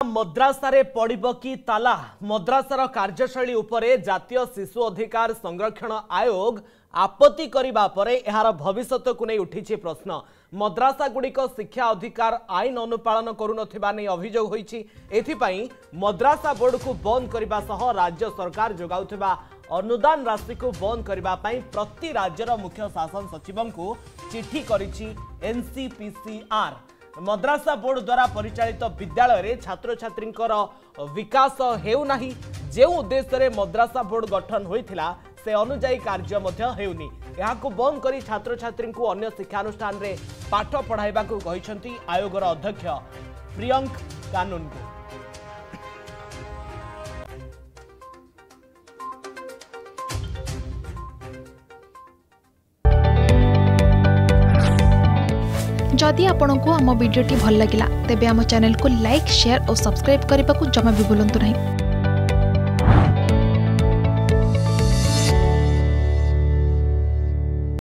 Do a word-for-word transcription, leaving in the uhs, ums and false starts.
मद्रासारे पड़िब कि ताला मद्रासार कार्यशैली उपरे जातीय शिशु अधिकार संरक्षण आयोग आपत्ति करिबा परे एहार भविष्यत को नहीं उठी प्रश्न। मद्रासा गुड़िक शिक्षा अधिकार आईन अनुपालन करुनथिबा नै अभियोग होईछि। एथिपाई मद्रासा बोर्ड को बंद करने सह राज्य सरकार जोगाउथिबा अनुदान राशि को बंद करने प्रति राज्यर मुख्य शासन सचिव को चिठी करिछि एनसीपीसीआर। मद्रासा बोर्ड द्वारा परिचालित विद्यालय रे छात्र छात्री विकास हेउनाही। जे उद्देश्य रे मद्रासा बोर्ड गठन होइथिला से अनुजाई कार्य मध्य हेउनी। यहाको बंद करी छात्र छात्री को अन्य शिक्षानुष्ठान रे पाठ पढ़ाइबा को कहिसंती आयोगर अध्यक्ष प्रियंक कानून को। जदि आपंक आम भिडी भल लगा तेब आम चैनल को लाइक शेयर और सब्सक्राइब करने को जमा भी भूलु नहीं।